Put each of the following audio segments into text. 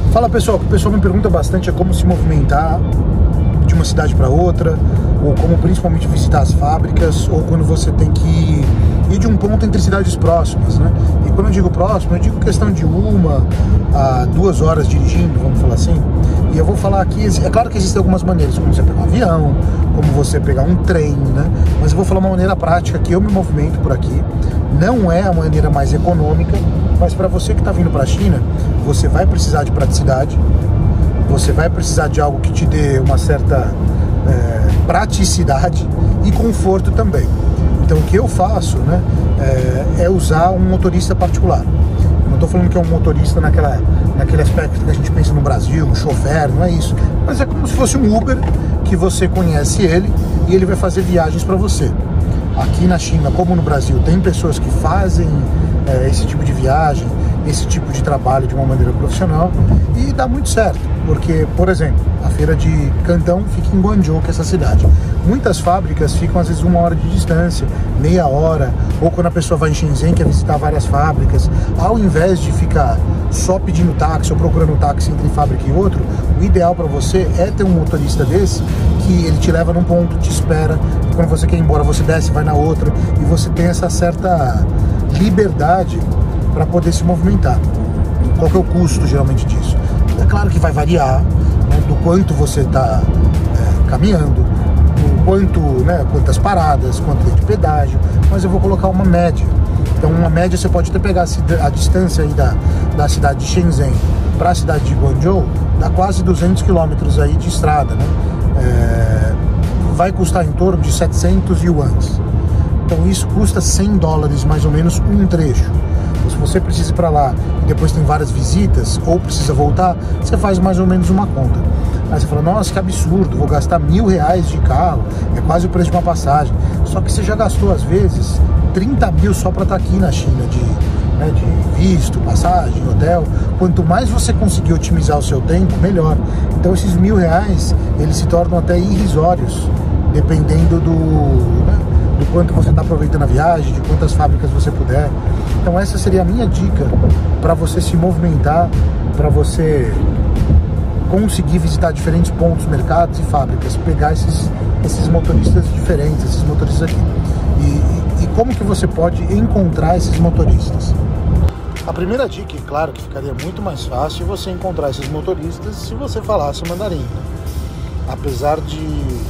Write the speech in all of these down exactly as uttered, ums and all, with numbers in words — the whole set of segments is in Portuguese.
Fala pessoal, o que o pessoal me pergunta bastante é como se movimentar de uma cidade para outra, ou como principalmente visitar as fábricas, ou quando você tem que ir de um ponto entre cidades próximas, né? E quando eu digo próximo, eu digo questão de uma a duas horas dirigindo, vamos falar assim. E eu vou falar aqui, é claro que existem algumas maneiras, como você pegar um avião, como você pegar um trem, né? Mas eu vou falar uma maneira prática que eu me movimento por aqui. Não é a maneira mais econômica, mas para você que está vindo para a China, você vai precisar de praticidade, você vai precisar de algo que te dê uma certa é, praticidade e conforto também. Então o que eu faço, né, é, é usar um motorista particular. Eu não estou falando que é um motorista naquela, naquele aspecto que a gente pensa no Brasil, um chofer, não é isso. Mas é como se fosse um Uber, que você conhece ele e ele vai fazer viagens para você. Aqui na China, como no Brasil, tem pessoas que fazem é, esse tipo de viagem, esse tipo de trabalho de uma maneira profissional e dá muito certo, porque, por exemplo, a feira de Cantão fica em Guangzhou, que é essa cidade. Muitas fábricas ficam às vezes uma hora de distância, meia hora, ou quando a pessoa vai em Shenzhen, quer visitar várias fábricas, ao invés de ficar só pedindo táxi ou procurando táxi entre fábrica e outro, o ideal para você é ter um motorista desse, que ele te leva num ponto, te espera, e quando você quer ir embora você desce, vai na outra, e você tem essa certa liberdade para poder se movimentar. Qual que é o custo geralmente disso? É claro que vai variar, né, do quanto você está é, caminhando, do quanto, né, quantas paradas, quanto tem de pedágio, mas eu vou colocar uma média. Então uma média você pode até pegar a distância aí da, da cidade de Shenzhen para a cidade de Guangzhou, dá quase duzentos quilômetros aí de estrada, né? É, vai custar em torno de setecentos yuans. Então isso custa cem dólares mais ou menos um trecho. Se você precisa ir para lá e depois tem várias visitas ou precisa voltar, você faz mais ou menos uma conta. Aí você fala, nossa, que absurdo, vou gastar mil reais de carro, é quase o preço de uma passagem. Só que você já gastou às vezes trinta mil só para estar aqui na China, de, né, de visto, passagem, hotel. Quanto mais você conseguir otimizar o seu tempo, melhor. Então esses mil reais, eles se tornam até irrisórios, dependendo do... né, do quanto você está aproveitando a viagem, de quantas fábricas você puder. Então essa seria a minha dica para você se movimentar, para você conseguir visitar diferentes pontos, mercados e fábricas, pegar esses, esses motoristas diferentes, esses motoristas aqui. E, e, e como que você pode encontrar esses motoristas? A primeira dica, é claro que ficaria muito mais fácil você encontrar esses motoristas se você falasse mandarim. Apesar de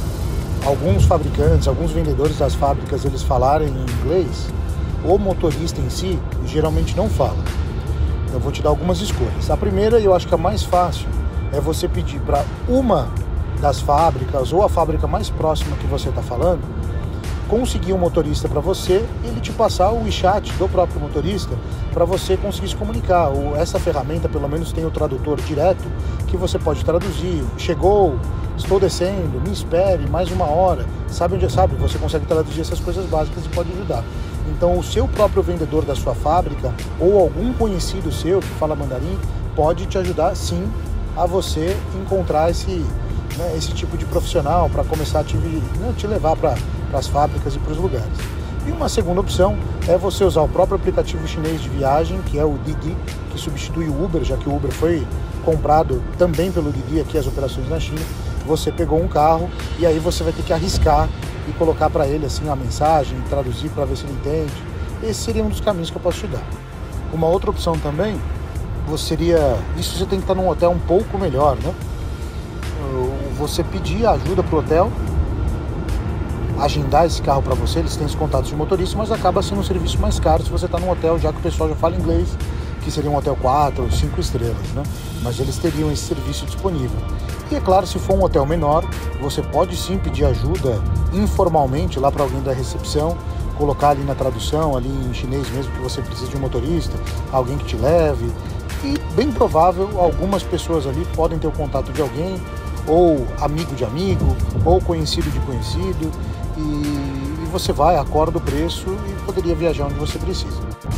alguns fabricantes, alguns vendedores das fábricas, eles falarem em inglês, o motorista em si geralmente não fala. Eu vou te dar algumas escolhas. A primeira, e eu acho que a mais fácil, é você pedir para uma das fábricas ou a fábrica mais próxima que você está falando conseguir um motorista para você, ele te passar o WeChat do próprio motorista para você conseguir se comunicar. Essa ferramenta pelo menos tem o tradutor direto que você pode traduzir. Chegou, estou descendo, me espere mais uma hora. Sabe onde é? Sabe? Você consegue traduzir essas coisas básicas e pode ajudar. Então o seu próprio vendedor da sua fábrica ou algum conhecido seu que fala mandarim pode te ajudar sim a você encontrar esse, né, esse tipo de profissional para começar a te, né, te levar para as fábricas e para os lugares. E uma segunda opção é você usar o próprio aplicativo chinês de viagem, que é o Didi, que substitui o Uber, já que o Uber foi comprado também pelo Didi aqui as operações na China. Você pegou um carro e aí você vai ter que arriscar e colocar para ele assim a mensagem, traduzir para ver se ele entende. Esse seria um dos caminhos que eu posso te dar. Uma outra opção também, você seria, isso você tem que estar num hotel um pouco melhor, né? Você pedir ajuda para o hotel, agendar esse carro para você, eles têm os contatos de motorista, mas acaba sendo um serviço mais caro se você está num hotel já que o pessoal já fala inglês, que seria um hotel quatro ou cinco estrelas, né? Mas eles teriam esse serviço disponível. E é claro, se for um hotel menor, você pode sim pedir ajuda informalmente lá para alguém da recepção, colocar ali na tradução, ali em chinês mesmo, que você precisa de um motorista, alguém que te leve. E bem provável, algumas pessoas ali podem ter o contato de alguém, ou amigo de amigo, ou conhecido de conhecido, e, e você vai, acorda o preço e poderia viajar onde você precisa.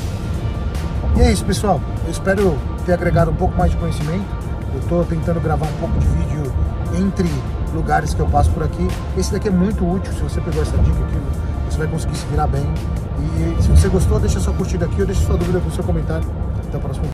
E é isso, pessoal. Eu espero ter agregado um pouco mais de conhecimento. Eu estou tentando gravar um pouco de vídeo entre lugares que eu passo por aqui. Esse daqui é muito útil. Se você pegou essa dica aqui, você vai conseguir se virar bem. E se você gostou, deixa sua curtida aqui ou deixa sua dúvida no seu comentário. Até o próximo vídeo.